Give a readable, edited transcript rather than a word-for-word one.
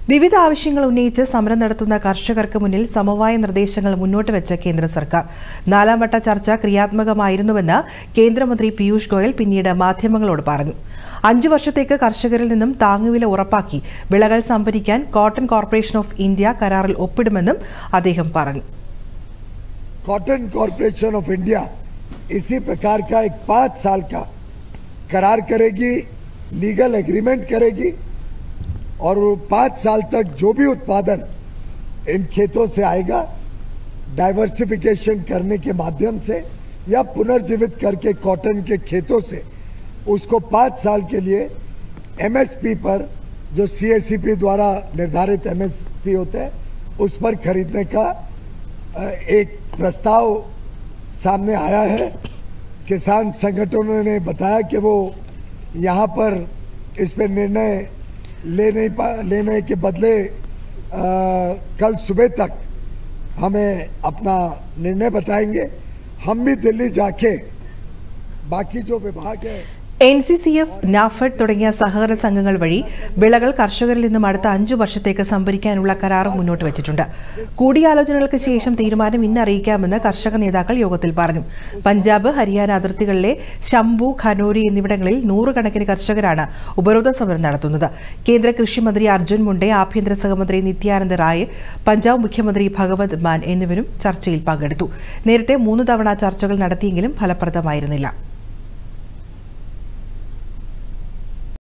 വിവിധ ആവശ്യങ്ങൾ ഉന്നയിച്ച് സമരം നടത്തുന്ന കർഷകർക്ക് മുന്നിൽ സമവായ നിർദ്ദേശങ്ങൾ മുന്നോട്ട് വെച്ച കേന്ദ്ര സർക്കാർ. നാലാം വട്ട ചർച്ച ക്രിയാത്മകമായിരുന്നുവെന്ന് കേന്ദ്രമന്ത്രി പീയൂഷ് ഗോയൽ പിന്നീട് മാധ്യമങ്ങളോട് പറഞ്ഞു. 5 വർഷത്തേക്ക് കർഷകരിൽ നിന്നും താങ്ങുവില ഉറപ്പാക്കി വിളകൾ സംഭരിക്കാൻ കോട്ടൺ കോർപ്പറേഷൻ ഓഫ് ഇന്ത്യ കരാറിൽ ഒപ്പിടുമെന്നും അദ്ദേഹം പറഞ്ഞു. कॉटन कॉर्पोरेशन ऑफ इंडिया इसी प्रकार का एक 5 साल का करार करेगी, लीगल एग्रीमेंट करेगी और 5 साल तक जो भी उत्पादन इन खेतों से आएगा डाइवर्सिफिकेशन करने के माध्यम से या पुनर्जीवित करके कॉटन के खेतों से उसको 5 साल के लिए एमएसपी पर, जो सीएससीपी द्वारा निर्धारित एमएसपी होते हैं, उस पर खरीदने का एक प्रस्ताव सामने आया है. किसान संगठनों ने बताया कि वो यहाँ पर इस पर निर्णय लेने के बदले कल सुबह तक हमें अपना निर्णय बताएंगे. हम भी दिल्ली जाके बाकी जो विभाग है NCCF, നാഫെഡ് തുടങ്ങിയ സഹകരണ സംഘങ്ങൾ വഴി വിളകൾ കർഷകരിൽ നിന്നും അടുത്ത 5 വർഷത്തേക്ക് സംഭരിക്കാനുള്ള കരാർ മുന്നോട്ട് വെച്ചിട്ടുണ്ട്. കൂടിയാലോചനകൾക്ക് ശേഷം തീരുമാനം ഇന്ന് അറിയിക്കാമെന്ന് കർഷക നേതാക്കൾ യോഗത്തിൽ പറഞ്ഞു. പഞ്ചാബ്, ഹരിയാന അതിർത്തികളിലെ ശംഭു, ഖനോരി എന്നിവിടങ്ങളിൽ 100 കണക്കിന് കർഷകരാണ് ഉപരോധ സമരം നടത്തുന്നത്. കേന്ദ്ര കൃഷിമന്ത്രി അർജുൻ മുണ്ടെ, ആഭ്യന്തര സഹമന്ത്രി നിത്യാനന്ദ റായ്, പഞ്ചാബ് മുഖ്യമന്ത്രി ഭഗവത് മാൻ എന്നിവരും ചർച്ചയിൽ പങ്കെടുത്തു. നേരത്തെ 3 തവണ ചർച്ചകൾ നടത്തിയെങ്കിലും ഫലപ്രദമായിരുന്നില്ല.